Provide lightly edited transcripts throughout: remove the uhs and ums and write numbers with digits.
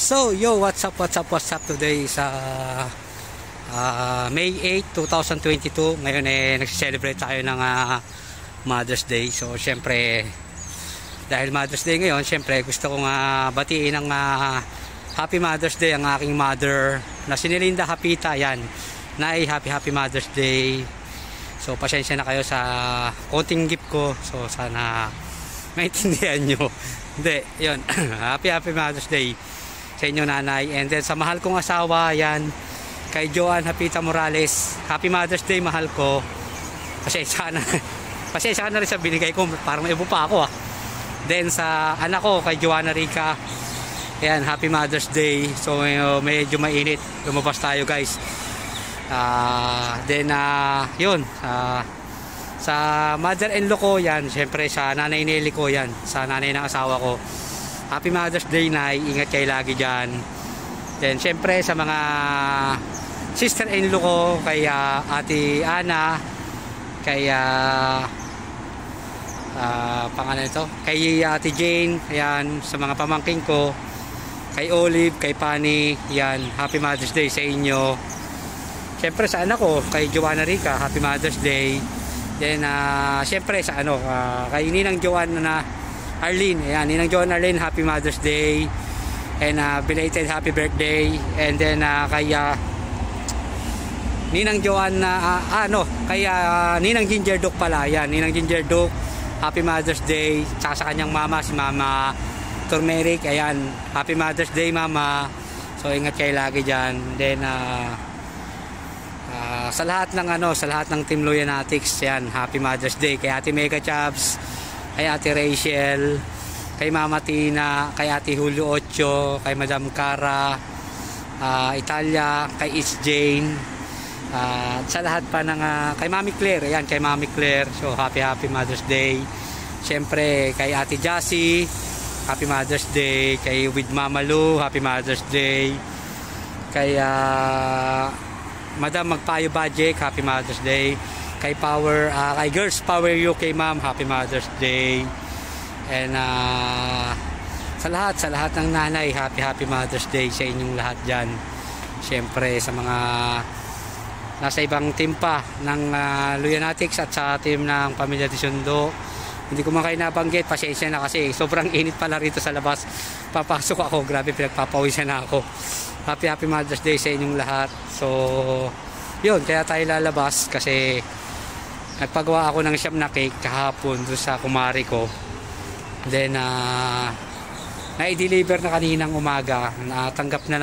So, yo, what's up today sa May 8, 2022. Ngayon nagse-celebrate tayo ng Mother's Day. So, syempre, dahil Mother's Day ngayon, syempre, gusto kong batiin ng Happy Mother's Day ang aking mother na si Nelinda Hapita. Yan, Nay, Happy Mother's Day. So, pasensya na kayo sa konting gift ko. So, sana maintindihan nyo. Hindi, yun. Happy Mother's Day sa inyo, nanay. And then sa mahal kong asawa, yan, kay Joan Hapita Morales. Happy Mother's Day, mahal ko. Pasensya ka na rin sa binigay ko. Parang ibo pa ako Then sa anak ko, kay Joanna Rica. Ayan, Happy Mother's Day. So medyo mainit. Lumabas tayo, guys. Then yun. Sa mother-in-law ko, yan. Siyempre sa nanay Nelly ko, yan. Sa nanay ng asawa ko. Happy Mother's Day, Nay. Ingat kayo lagi dyan. Then, syempre, sa mga sister-in-law ko, kay Ate Ana, kay pangalan ito, kay Ate Jane, ayan, sa mga pamangking ko, kay Olive, kay Pani, yan, Happy Mother's Day sa inyo. Syempre, sa anak ko, kay Joanna Rica, Happy Mother's Day. Then, syempre, sa kay Ninang Joanna na Arlene, ayan, Ninang Joan Arlene, Happy Mother's Day. And belated happy birthday. And then kay Ninang Joan kay Ninang Ginger Duke pala, ayan, Ninang Ginger Duke, Happy Mother's Day. Tsaka sa kanyang mama, si Mama Turmeric, ayan, Happy Mother's Day, Mama. So ingat kayo lagi dyan. Then sa lahat ng Team Loyanatics, yan, Happy Mother's Day. Kay Ate Mega Chabs, kay Ate Rachel, kay Mama Tina, kay Ate Julio Ocho, kay Madam Cara, Italia, kay Is Jane, sa lahat pa ng kay Mami Claire, ayan, kay Mami Claire. So happy Mother's Day. Siyempre kay Ate Jassy, Happy Mother's Day. Kay with Mama Lu, Happy Mother's Day. Kay Madam Magpayo Bajek, Happy Mother's Day. Kay kay Girls Power UK, Ma'am, Happy Mother's Day. And sa lahat ng nanay, Happy Mother's Day sa inyong lahat dyan. Siyempre sa mga nasa ibang team pa ng Loyanatics at sa team ng Pamilya de Sundo, hindi ko man kayo nabanggit, pasensya na kasi sobrang init pala rito sa labas. Papasok ako, grabe, pinagpapawisan na ako. Happy Mother's Day sa inyong lahat. So yun, kaya tayo lalabas kasi nagpagawa ako ng siyam na cake kahapon doon sa kumari ko. Then na-deliver na kaninang umaga. Natanggap na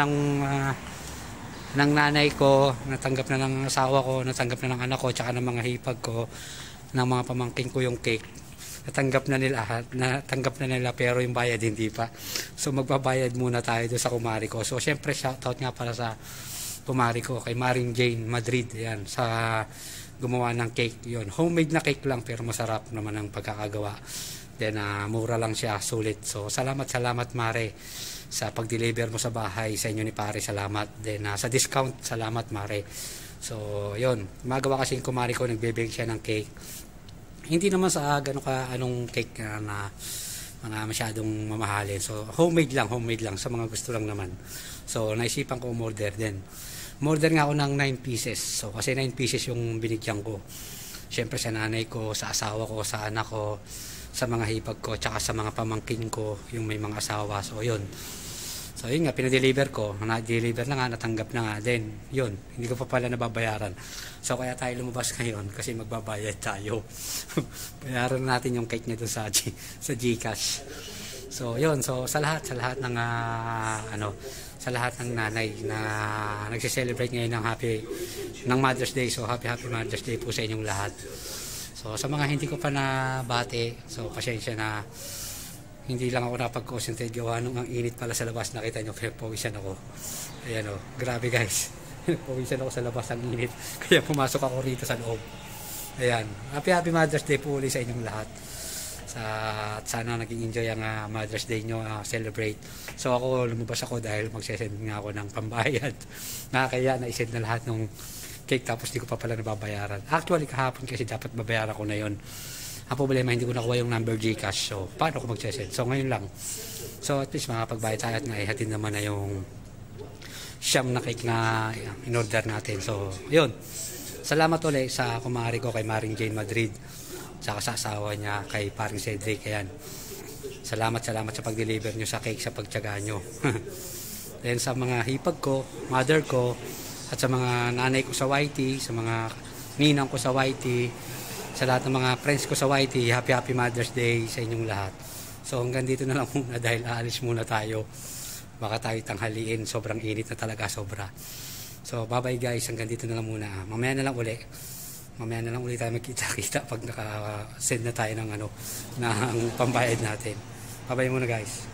ng nanay ko, natanggap na ng asawa ko, natanggap na ng anak ko, tsaka ng mga hipag ko, ng mga pamangkin ko yung cake. Natanggap na nila pero yung bayad hindi pa. So magbabayad muna tayo doon sa kumari ko. So syempre shoutout nga para sa kumari ko, kay Maring Jane Madrid, yan, sa gumawa ng cake. Yun, homemade na cake lang pero masarap naman ang pagkakagawa. Then mura lang siya, sulit. So salamat Mare sa pag-deliver mo sa bahay sa inyo ni Pare, salamat. Then sa discount, salamat Mare. So yun, magawa kasi yung kumari ko, nagbebake siya ng cake. Hindi naman sa anong cake na mga masyadong mamahalin. So homemade lang sa mga gusto lang naman. So naisipan ko umorder din. Umorder nga ako ng 9 pieces. So kasi 9 pieces yung binigyan ko. Siyempre sa nanay ko, sa asawa ko, sa anak ko, sa mga hipag ko, tsaka sa mga pamangkin ko, yung may mga asawa. So yun. So yun nga, pinadeliver ko. Na-deliver na nga, natanggap na nga. Then yun, hindi ko pa pala nababayaran. So kaya tayo lumabas ngayon kasi magbabayad tayo. Bayaran natin yung cake niya doon sa Gcash. So yun, so sa lahat ng sa lahat ng nanay na nagse-celebrate ngayon ng Mother's Day. So happy Mother's Day po sa inyong lahat. So sa mga hindi ko pa nabati, so pasensya na, hindi lang ako napag-concentrate gawa nung ang init pala sa labas. Nakita nyo, pawisan ako. Ayan grabe guys. Pawisan ako sa labas, ang init. Kaya pumasok ako rito sa loob. Ayan, happy Mother's Day po ulit sa inyong lahat. At sana naging enjoy ang Mother's Day nyo, celebrate. So ako, lumabas ako dahil magsesend nga ako ng pambayad. Kaya na-send na lahat ng cake tapos di ko pa pala nababayaran. Actually kahapon kasi dapat babayaran ko na yon. Ang problema, hindi ko nakuha yung number Gcash. So paano ko magsesend? So ngayon lang. So at least makapagbayad tayo at naihatid naman na yung siyam na cake na in-order natin. So yun, salamat ulit sa kumari ko kay Maring Jane Madrid, saka sa asawa niya kay Paring Cedric. Ayan, salamat sa pag-deliver nyo sa cake, sa pagtyaga nyo. Then sa mga hipag ko, mother ko, at sa mga nanay ko sa YT, sa mga ninang ko sa YT, sa lahat ng mga friends ko sa YT, happy Mother's Day sa inyong lahat. So hanggang dito na lang muna dahil aalis muna tayo. Baka tayo tanghaliin, sobrang init na talaga, sobra. So bye bye guys, hanggang dito na lang muna. Mamaya na lang uli tayo magkita-kita pag naka-send na tayo ng ng pambayad natin. Bye bye muna guys.